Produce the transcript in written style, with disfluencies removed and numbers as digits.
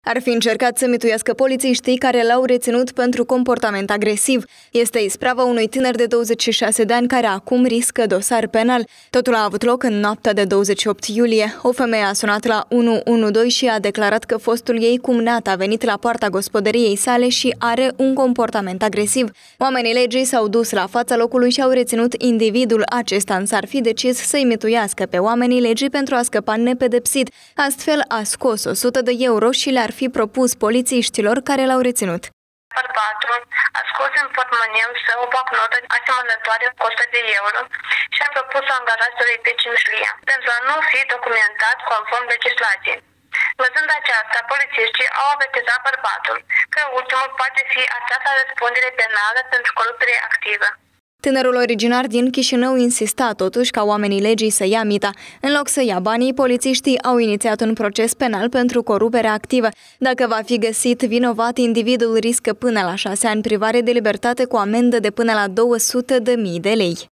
Ar fi încercat să mituiască polițiștii care l-au reținut pentru comportament agresiv. Este isprava unui tânăr de 26 de ani care acum riscă dosar penal. Totul a avut loc în noaptea de 28 iulie. O femeie a sunat la 112 și a declarat că fostul ei cumnat a venit la poarta gospodăriei sale și are un comportament agresiv. Oamenii legii s-au dus la fața locului și au reținut individul. Acesta însă ar fi decis să-i mituiască pe oamenii legii pentru a scăpa nepedepsit. Astfel a scos 100 de euro și le-ar fi propus polițiștilor care l-au reținut. Bărbatul a scos în portmoneu său o bancnotă asemănătoare cu 100 de euro și a propus angajațului pe cimșlia, pentru a nu fi documentat conform legislației. Văzând aceasta, polițiștii au avertizat bărbatul că ultimul poate fi atras la răspundere penală pentru corupție activă. Tânărul originar din Chișinău insista totuși ca oamenii legii să ia mita. În loc să ia banii, polițiștii au inițiat un proces penal pentru corupere activă. Dacă va fi găsit vinovat, individul riscă până la 6 ani privare de libertate cu amendă de până la 200.000 de lei.